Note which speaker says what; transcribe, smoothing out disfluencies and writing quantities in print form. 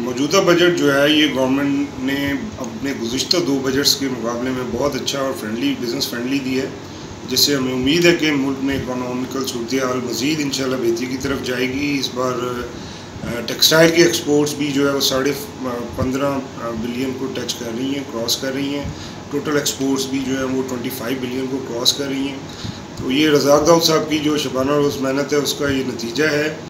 Speaker 1: मौजूदा बजट जो है ये गवर्नमेंट ने अपने गुज़िश्ता 2 बजट्स के मुकाबले में बहुत अच्छा और बिज़नेस फ्रेंडली दी है, जिससे हमें उम्मीद है कि मुल्क में इकोनॉमिकल सूरत हाल मज़ीद इंशाल्लाह बेहतरी की तरफ जाएगी। इस बार टेक्सटाइल की एक्सपोर्ट्स भी जो है वो 15.5 बिलियन को टच कर रही हैं, क्रॉस कर रही हैं। टोटल एक्सपोर्ट्स भी जो है वो 25 बिलियन को क्रॉस कर रही हैं। तो ये रज़ाक दाऊद साहब की जो शबाना रोज़ मेहनत है उसका ये नतीजा है।